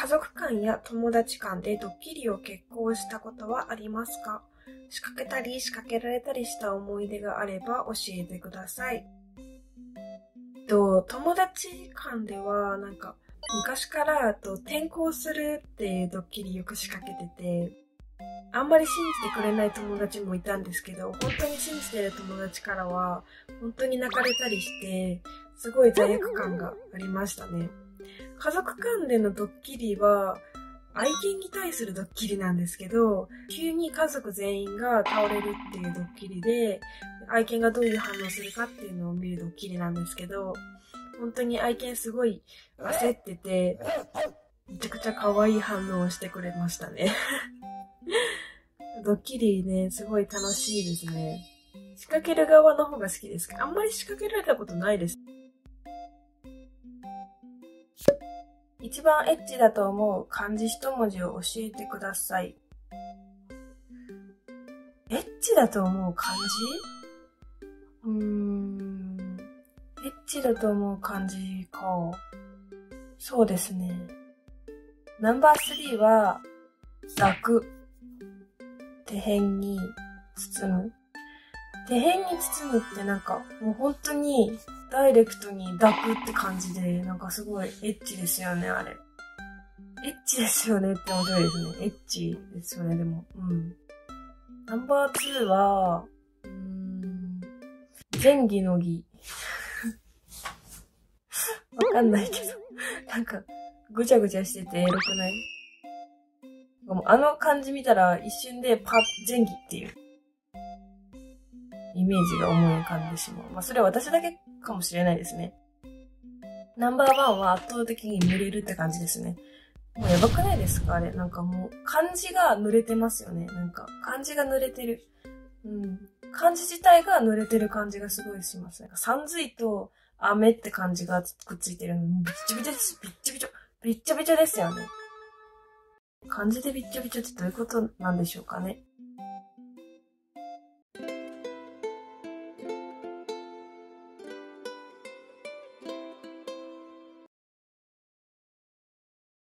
家族間や友達間でドッキリを決行したことはありますか？仕掛けたり仕掛けられたりした思い出があれば教えてください。友達間では昔から転校するっていうドッキリよく仕掛けてて、あんまり信じてくれない友達もいたんですけど、本当に信じてる友達からは本当に泣かれたりして、すごい罪悪感がありましたね。家族間でのドッキリは愛犬に対するドッキリなんですけど、急に家族全員が倒れるっていうドッキリで、愛犬がどういう反応するかっていうのを見るドッキリなんですけど、本当に愛犬すごい焦ってて、めちゃくちゃ可愛い反応をしてくれましたね。ドッキリね、すごい楽しいですね。仕掛ける側の方が好きですけど、あんまり仕掛けられたことないです。一番エッチだと思う漢字一文字を教えてください。エッチだと思う漢字？エッチだと思う漢字か。そうですね。ナンバー3は、抱く。手辺に包む。手辺に包むってもう本当にダイレクトに抱くって感じで、すごいエッチですよね、あれ。エッチですよねって面白いですね。エッチですよね、でも。ナンバー2は、前儀の儀。わかんないけど。ぐちゃぐちゃしててエロくない？あの漢字見たら一瞬でパッ、前儀っていうイメージが思い浮かんでしまう。それは私だけかもしれないですね。ナンバー1は圧倒的に濡れるって感じですね。もうやばくないですかあれ。もう漢字が濡れてますよね。漢字が濡れてる。漢字自体が濡れてる感じがすごいします。さんずいと雨って漢字がくっついてるの。びっちょびちょです。びっちょびちょ。びっちょびちょですよね。漢字でびっちょびちょってどういうことなんでしょうかね。